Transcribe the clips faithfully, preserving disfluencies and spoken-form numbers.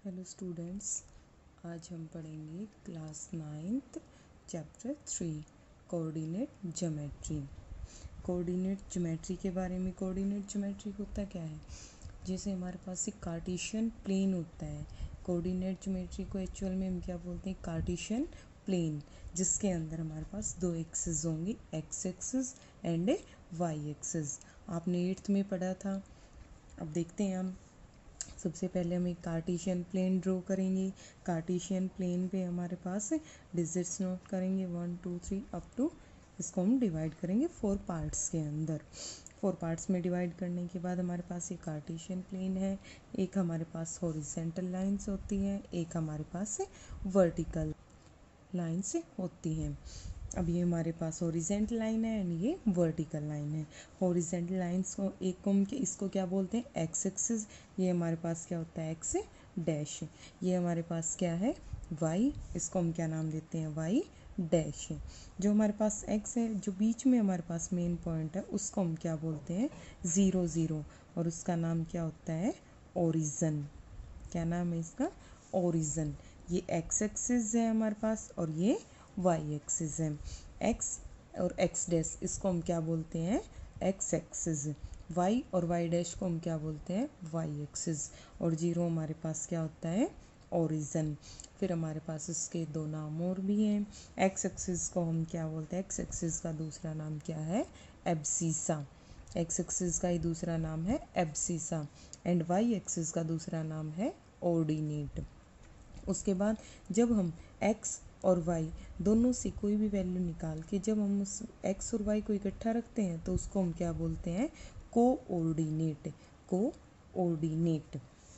Hello students, आज हम पढ़ेंगे class ninth chapter three coordinate geometry. Coordinate geometry के बारे में, कोऑर्डिनेट ज्योमेट्री होता क्या है? जैसे हमारे पास एक कार्टेशियन प्लेन होता है। कोऑर्डिनेट ज्योमेट्री को एक्चुअल में हम क्या बोलते हैं? कार्टेशियन प्लेन, जिसके अंदर हमारे पास दो एक्सिस होंगी, X axis and a Y axis. आपने एट्थ में पढ़ा था। अब देखते हैं हम। सबसे पहले हम एक कार्टेशियन प्लेन ड्रॉ करेंगे। कार्टेशियन प्लेन पे हमारे पास डिजिट्स नोट करेंगे, one two three up to. इसको हम डिवाइड करेंगे फोर पार्ट्स के अंदर। फोर पार्ट्स में डिवाइड करने के बाद हमारे पास एक कार्टेशियन प्लेन है। एक हमारे पास हॉरिजेंटल लाइंस होती हैं, एक हमारे पास वर्टिकल लाइंस होती हैं। अब ये हमारे पास हॉरिजेंटल लाइन है एंड ये वर्टिकल लाइन है। हॉरिजेंटल लाइंस को एक को हम इसको क्या बोलते हैं? X axis. ये हमारे पास क्या होता है? X dash. ये हमारे पास क्या है? वाई। इसको हम क्या नाम देते हैं? Y dash. जो हमारे पास एक्स है, जो बीच में हमारे पास मेन पॉइंट है, उसको हम क्या बोलते हैं? Zero zero. और उसका नाम क्या होता है? ओरिजन। क्या नाम है इसका? ओरिजन। ये एक्स एक्सिस है हमारे पास और ये वाई एक्सिस है। एक्स और एक्स डैश, इसको हम क्या बोलते हैं? X axis. वाई और वाई डैश को हम क्या बोलते हैं? Y axis. और जीरो हमारे पास क्या होता है? ओरिजन। फिर हमारे पास इसके दो नाम और भी हैं। एक्स एक्सिस को हम क्या बोलते हैं? एक्स एक्सिस का दूसरा नाम क्या है? एब्सिसा। एक्स एक्सिस का ही दूसरा नाम है एब्सिसा एंड वाई एक्सिस का दूसरा नाम है ऑर्डिनेट। उसके बाद जब हम x और y दोनों से कोई भी वैल्यू निकाल के जब हम उस x और y को इकट्ठा रखते हैं तो उसको हम क्या बोलते हैं? कोऑर्डिनेट। कोऑर्डिनेट।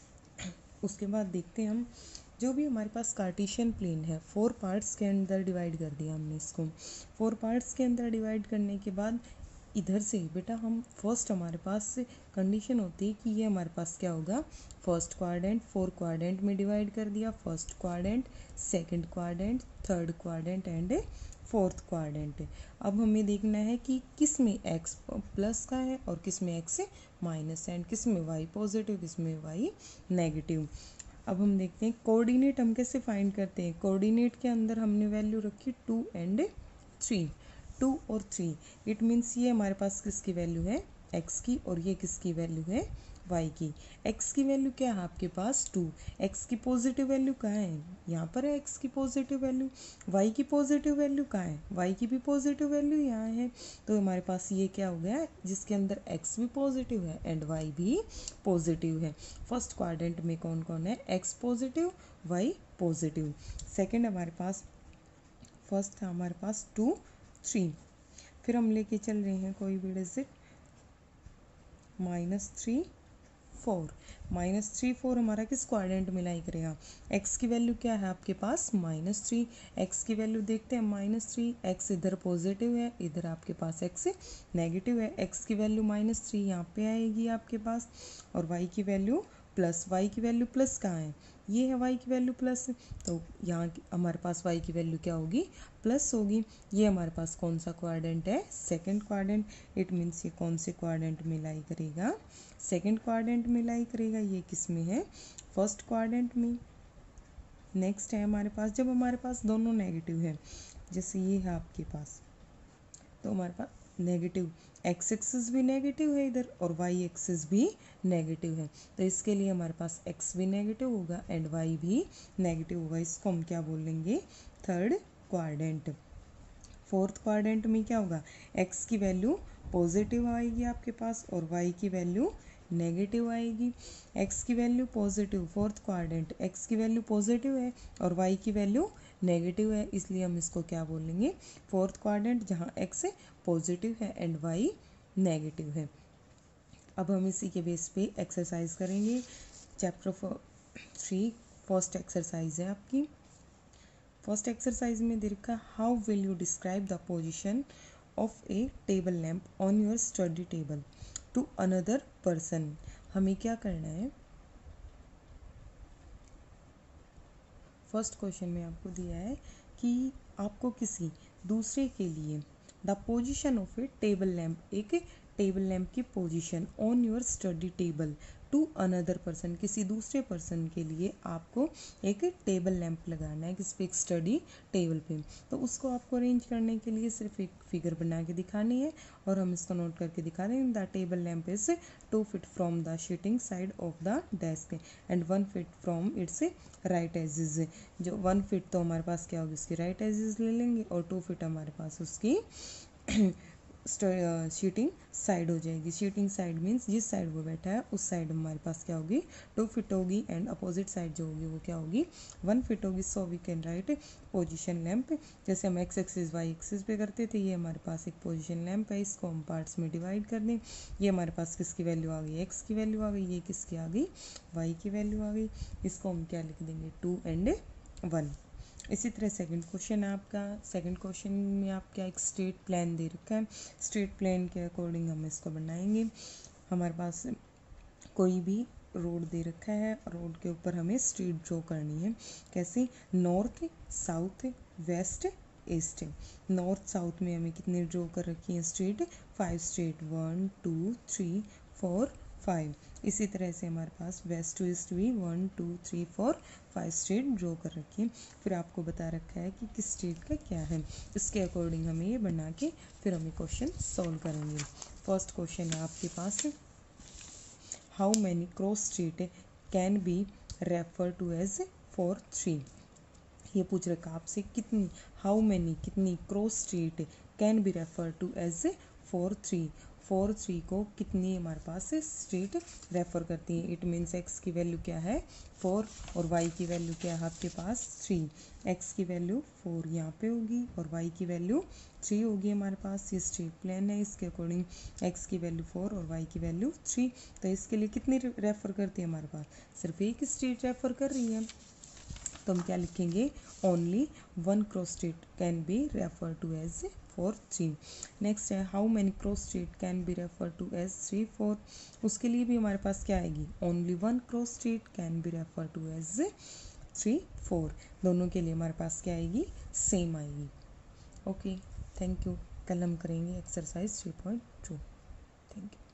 उसके बाद देखते हैं हम, जो भी हमारे पास कार्टेशियन प्लेन है, फोर पार्ट्स के अंदर डिवाइड कर दिया हमने इसको। फोर पार्ट्स के अंदर डिवाइड करने के बाद इधर से बेटा हम फर्स्ट हमारे पास कंडीशन होती है कि ये हमारे पास क्या होगा? First quadrant. फोर क्वाड्रेंट में डिवाइड कर दिया। First quadrant, second quadrant, third quadrant and fourth quadrant. अब हमें देखना है कि किस में x प्लस का है और किस में x माइनस है एंड किस में y पॉजिटिव, किस में y नेगेटिव। अब हम देखते हैं कोऑर्डिनेट हम कैसे फाइंड करते हैं। कोऑर्डिनेट के अंदर हमने वैल्यू रखी टू एंड थ्री। टू और थ्री, इट मीन्स ये हमारे पास किसकी वैल्यू है? x की, और ये किसकी वैल्यू है? y की। x की वैल्यू क्या है आपके पास? टू। x की पॉजिटिव वैल्यू कहाँ है? यहाँ पर है x की पॉजिटिव वैल्यू। y की पॉजिटिव वैल्यू कहाँ है? y की भी पॉजिटिव वैल्यू यहाँ है। तो हमारे पास ये क्या हो गया? जिसके अंदर x भी पॉजिटिव है एंड y भी पॉजिटिव है। फर्स्ट क्वाड्रेंट में कौन कौन है? x positive, y positive. Second हमारे पास, फर्स्ट था हमारे पास टू थ्री। फिर हम लेके चल रहे हैं कोई भी digit, minus three four. Minus three four हमारा किस क्वाड्रेंट में लाई करेगा? एक्स की वैल्यू क्या है आपके पास? Minus three. एक्स की वैल्यू देखते हैं, माइनस थ्री। एक्स इधर पॉजिटिव है, इधर आपके पास एक्स नेगेटिव है। एक्स की वैल्यू माइनस थ्री यहाँ पे आएगी आपके पास, और वाई की वैल्यू प्लस। वाई की वैल्यू प्लस कहाँ है? ये है वाई की वैल्यू प्लस। तो यहाँ हमारे पास वाई की वैल्यू क्या होगी? प्लस होगी। ये हमारे पास कौन सा क्वाड्रेंट है? Second quadrant. इट मीन्स ये कौन से क्वाड्रेंट में लाई करेगा? सेकंड क्वाड्रेंट में लाई करेगा। ये किस में है? फर्स्ट क्वाड्रेंट में। नेक्स्ट है हमारे पास, जब हमारे पास दोनों नेगेटिव है, जैसे ये है आपके पास, तो हमारे पास नेगेटिव एक्स एक्सिस भी नेगेटिव है इधर और वाई एक्सिस भी नेगेटिव है। तो इसके लिए हमारे पास एक्स भी नेगेटिव होगा एंड वाई भी नेगेटिव होगा। इसको हम क्या बोलेंगे? Third quadrant. फोर्थ क्वाड्रेंट में क्या होगा? एक्स की वैल्यू पॉजिटिव आएगी आपके पास और वाई की वैल्यू नेगेटिव आएगी। एक्स की value positive, fourth quadrant, x की वैल्यू पॉजिटिव है और वाई की वैल्यू नेगेटिव है, इसलिए हम इसको क्या बोलेंगे? फोर्थ क्वाड्रेंट, जहाँ एक्स पॉजिटिव है एंड वाई नेगेटिव है। अब हम इसी के बेस पे एक्सरसाइज करेंगे। चैप्टर थ्री फर्स्ट एक्सरसाइज है आपकी। फर्स्ट एक्सरसाइज में दे रखा, how will you describe the position of a table lamp on your study table to another person. हमें क्या करना है? फर्स्ट क्वेश्चन में आपको दिया है कि आपको किसी दूसरे के लिए the position of a table lamp, एक टेबल लैम्प की position on your study table to another person, किसी दूसरे पर्सन के लिए आपको एक टेबल लैंप लगाना है किस पे, एक स्टडी टेबल पे। तो उसको आपको अरेंज करने के लिए सिर्फ एक फिगर बना के दिखानी है और हम इसको नोट करके दिखा रहे हैं। The table lamp is two feet from the seating side of the desk and one feet from its right edges. जो वन फिट तो हमारे पास क्या होगी, उसकी राइट एजेस ले लेंगे और टू फिट हमारे पास उसकी शीटिंग साइड हो जाएगी। शीटिंग साइड मीन्स जिस साइड वो बैठा है उस साइड हमारे पास क्या होगी, टू फिट होगी एंड अपोजिट साइड जो होगी वो क्या होगी, वन फिट होगी। So we can write position lamp, जैसे हम एक्स एक्सिस वाई एक्सिस पे करते थे, ये हमारे पास एक पोजीशन लैंप है। इसको हम पार्ट्स में डिवाइड कर दें। ये हमारे पास किसकी वैल्यू आ गई, एक्स की वैल्यू आ गई, ये किसकी आ गई, वाई की वैल्यू आ गई। इसको हम क्या लिख देंगे, टू एंड वन। इसी तरह सेकंड क्वेश्चन है आपका। सेकंड क्वेश्चन में आपका एक स्ट्रेट प्लान दे रखा है। स्ट्रेट प्लान के अकॉर्डिंग हम इसको बनाएंगे। हमारे पास कोई भी रोड दे रखा है, रोड के ऊपर हमें स्ट्रेट ड्रॉ करनी है। कैसे, north south west east. North south में हमें कितने ड्रॉ कर रखी है straight, five straight, one two three four five. इसी तरह से हमारे पास वेस्ट टू ईस्ट भी one two three four five straight draw कर रखी है। फिर आपको बता रखा है कि किस स्ट्रेट का क्या है, इसके अकॉर्डिंग हमें ये बना के फिर हमें क्वेश्चन सॉल्व करेंगे। फर्स्ट क्वेश्चन है आपके पास, how many cross straight can be refer to as four three. ये पूछ रखा आपसे कितनी, हाउ मैनी कितनी cross straight can be refer to as four three. Four three को कितनी हमारे पास स्ट्रेट रेफर करती है। इट मीन्स एक्स की वैल्यू क्या है, फोर और वाई की वैल्यू क्या है आपके पास, थ्री। एक्स की वैल्यू फोर यहाँ पे होगी और वाई की वैल्यू थ्री होगी हमारे पास। ये स्ट्रेट प्लेन है, इसके अकॉर्डिंग एक्स की वैल्यू फोर और वाई की वैल्यू थ्री। तो इसके लिए कितनी रेफर करती है हमारे पास, सिर्फ एक स्ट्रेट रेफर कर रही है। तो हम क्या लिखेंगे, only one cross straight can be refer to as four three. Next है, how many cross straight can be refer to as three four. उसके लिए भी हमारे पास क्या आएगी, only one cross straight can be refer to as three four. दोनों के लिए हमारे पास क्या आएगी, सेम आएगी। Okay, thank you. कल हम करेंगे exercise three point two. Thank you.